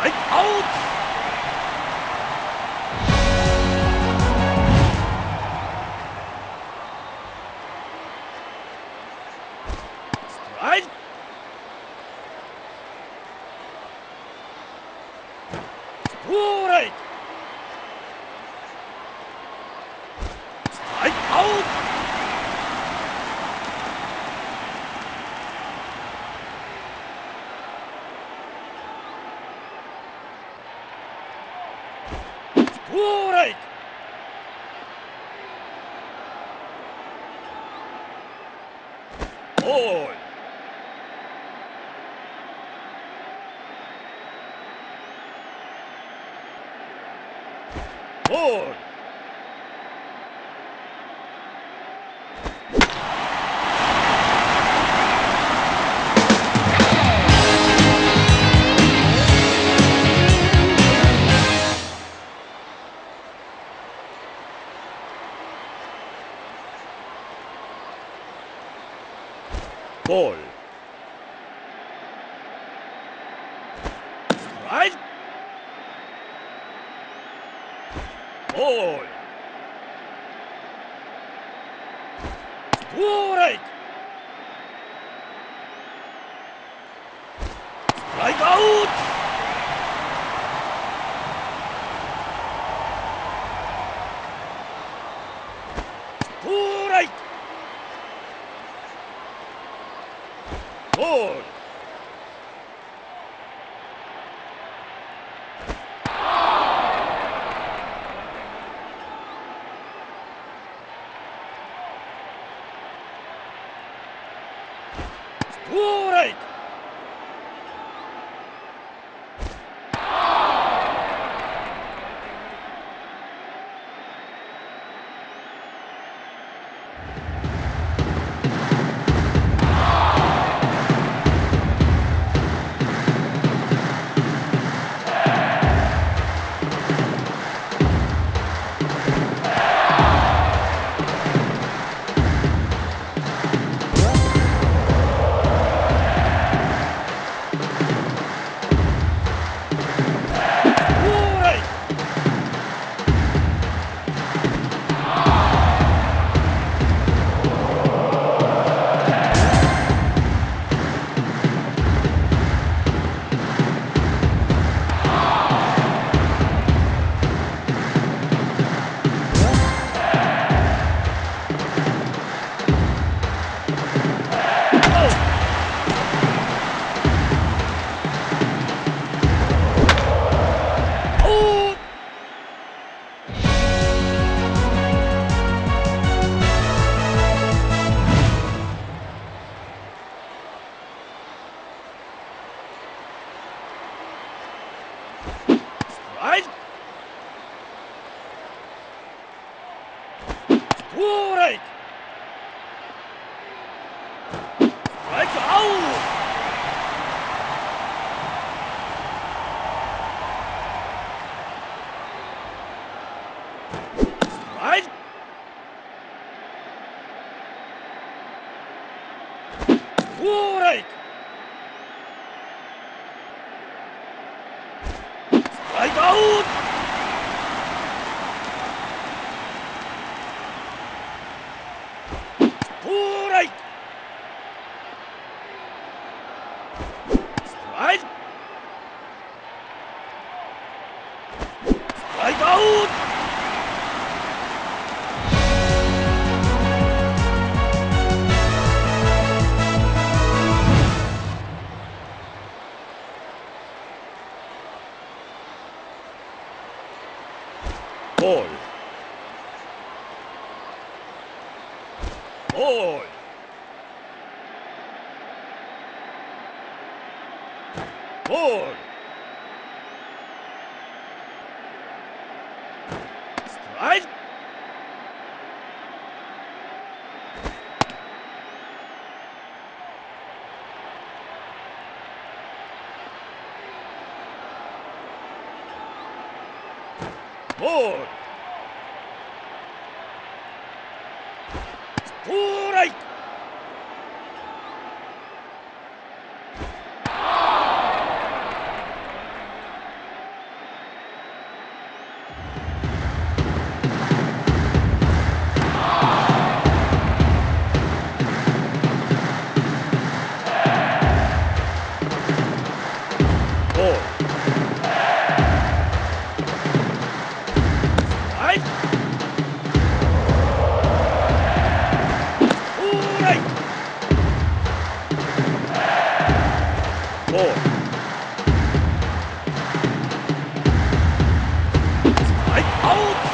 はい、アウト。ストライク。ストライク。はい、アウト。ストライク。ボール。ボール。ボール。ストライク。ボール。ストライク。ストライクアウト。ストライク。ボール。ストライク。ストライク。アウト。ストライク。ストライク。ストライクアウト。ストライク。ストライク。ストライクアウト。ストライク。ストライク。ストライクアウト。ボール。ボール。ボール。ストライク。ボール。ストライク。 ボール。はい、アウト。